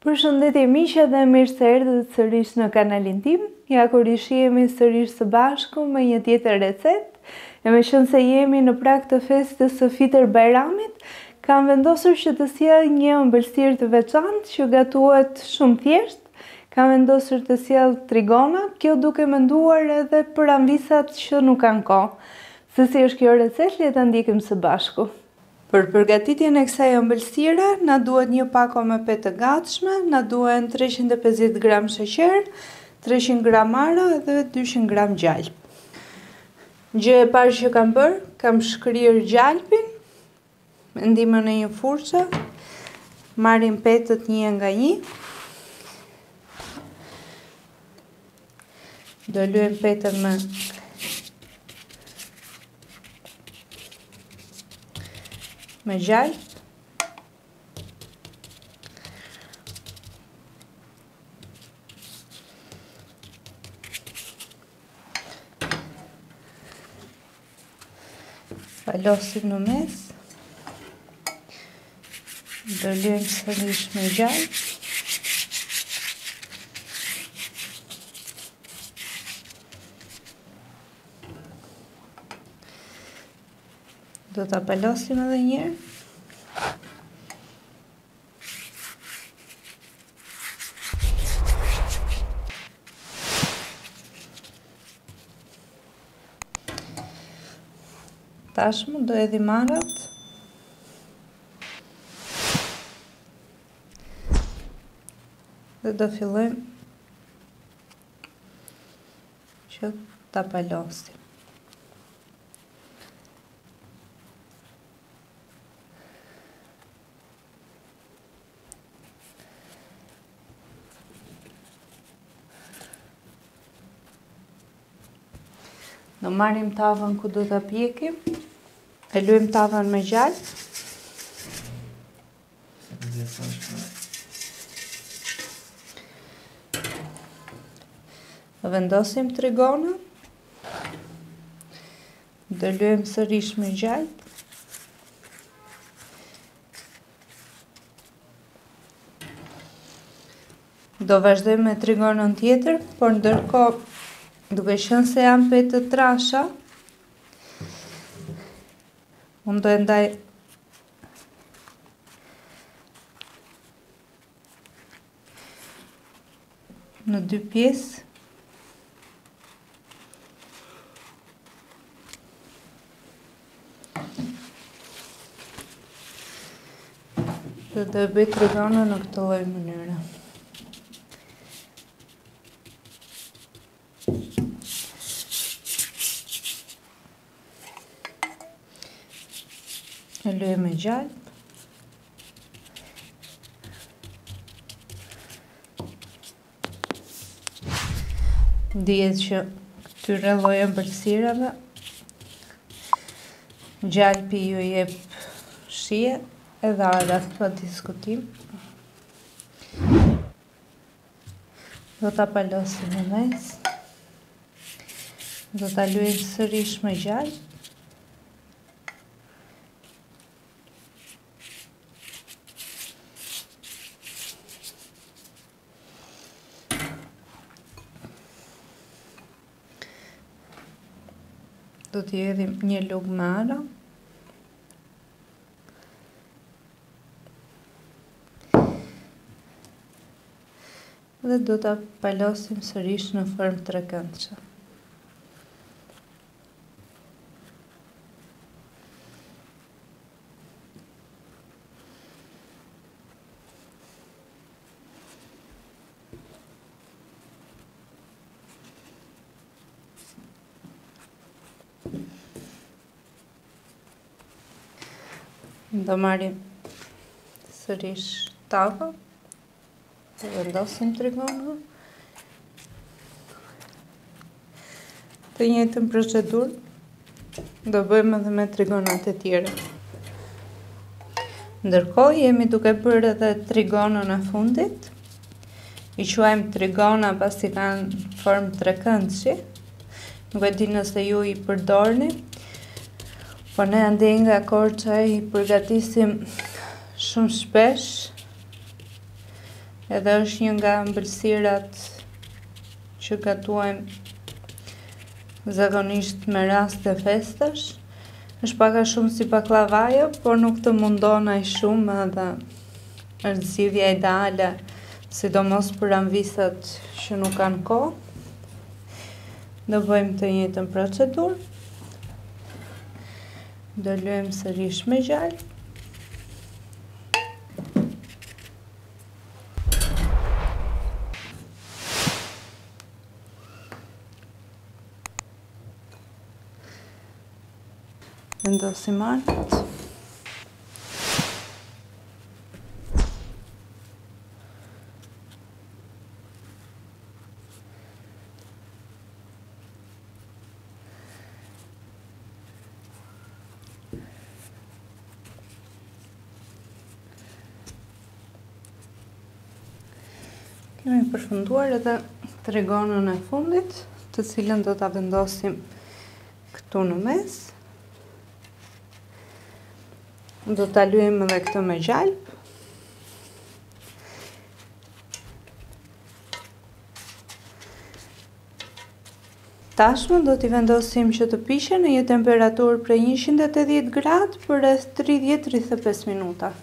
Përshëndetje miqe dhe mirë se erdhët sërish në kanalin tim. Ja kur jemi sërish së bashku me një tjetër recetë. E me qenë se jemi në prag të festës së Fitër Bajramit, kam vendosur që të sjell një ëmbëlsirë të veçantë që gatuhet shumë thjesht. Kam vendosur të sjell trigona, kjo duke menduar edhe për anvisat që nuk kanë kohë. Se si është kjo recetë, le ta ndjekim së bashku. Për përgatitjen e kësaj ëmbëlsire, na duhet një pako me petë të gatshme, na duhen 350 gram sheqer, 300 gram ara dhe 200 gram gjalp. Gjë e parë që kam bërë, kam shkrirë gjalpin, me ndihmën e një furçe, marrim petët një nga një. Do lyejm petën me gjalp. Palosim në mes. Do lyejm sërish me gjalp. Do ta palosim edhe një herë. Tashmë do hedhim arat. Dhe do fillojmë që ta palosim. Do marrim tavën ku do ta pjekim, e luajm tavën me gjalp. Do vendosim trigonën. Do luajm sërish me gjalp. Do vazhdojmë me trigonën tjetër, por ndërkohë duke qenë se janë petë të trasha, unë do e ndaj në 2 pjesë. Dhe do e bëj trigonën në këtë lloj mënyre. E luaj me gjalp. Dihet që këtyre lloj ëmbëlsirave gjalpi ju jep shije edhe arat pa diskutim. Do ta palosim në mes. Do ta luajm sërish me gjalp. Do t'i hedhim një lugë me ara. Dhe do ta palosim sërish në formë trekëndshme. Do marrim sërish tavën, do vendosim trigonën. Të njëjtën procedurë do bëjmë edhe me trigonat e tjera. Ndërkohë jemi duke bërë edhe trigonën e fundit. I quajmë trigona pasi kanë formë trekëndshi. Nuk e di nëse ju i përdorni. Po ne ande nga Korça i përgatisim shumë shpesh edhe është një nga ëmbëlsirat që gatuajmë zakonisht me raste festash. Është pak a shumë si baklavaja, por nuk të mundon aq shumë edhe është zgjidhja ideale, sidomos për anvisat që nuk kanë kohë. Do bëjmë të njëjtën procedurë. Do lyejmë sërish me gjallë. Vendosim arkat. Kemi përfunduar edhe trigonën e fundit, të cilën do ta vendosim këtu në mes. Do ta lyejmë edhe këtë me gjalp. Tashmë do t'i vendosim që të pishen në një temperaturë prej 180 gradë për rreth 30-35 minuta.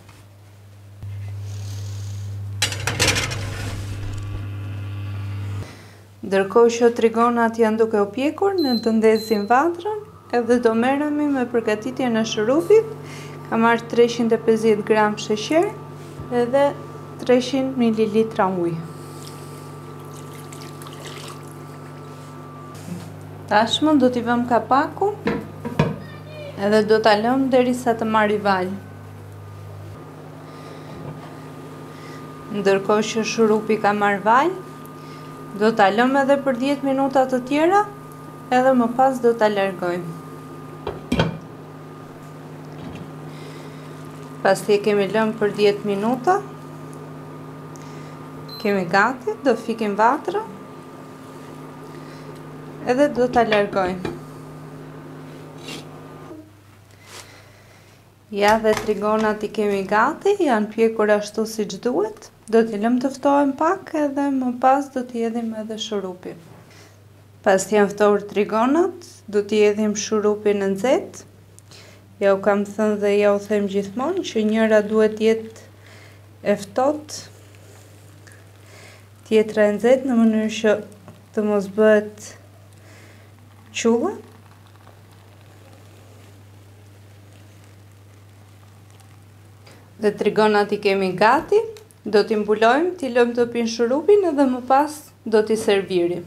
Ndërkohë që trigonat janë duke u pjekur, ne do ndesim vatrën edhe do merremi me përgatitjen e shërupit. Kam marrë 350 gram sheqer edhe 300 ml ujë. Tashmë do t'i vëmë kapakun edhe do ta lëmë derisa të marrë vaj. Ndërkohë që shurupi ka marrë vaj, do ta lëmë edhe për 10 minuta të tjera, edhe më pas do ta largojmë. Pasi e kemi lëmë për 10 minuta, kemi gati, do fikim vatrën, edhe do ta largojmë. Ja dhe trigonat i kemi gati, janë pjekur ashtu siç duhet. Do t'i lëmë të ftohen pak edhe më pas do t'i hedhim edhe shurupin. Pas janë ftohur trigonat, do t'i hedhim shurupin në nxehtë. Ja u kam thënë dhe ja u them gjithmonë që njëra duhet jetë e ftohtë, tjetra e nxehtë, në mënyrë që të mos bëhet qulla. Dhe trigonat i kemi gati. Do t'i mbulojmë, t'i lëmë të pinë shurupin edhe më pas do t'i servirim.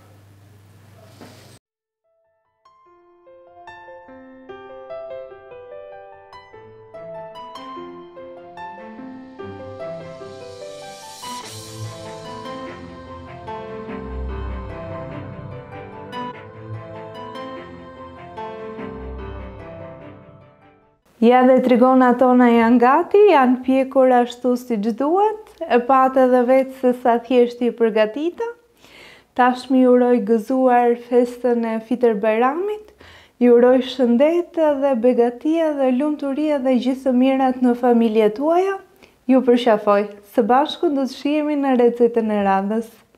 Ja dhe trigonat tona janë gati, janë pjekur ashtu siç duhet, e patë edhe vetë se sa thjesht i përgatita. Tashmë ju uroj gëzuar festën e Fitër Bajramit, ju uroj shëndet dhe begatia dhe lumturia dhe gjithë të mirat në familjet tuaja. Ju përqafoj, së bashku do të shihemi në recetën e radhës.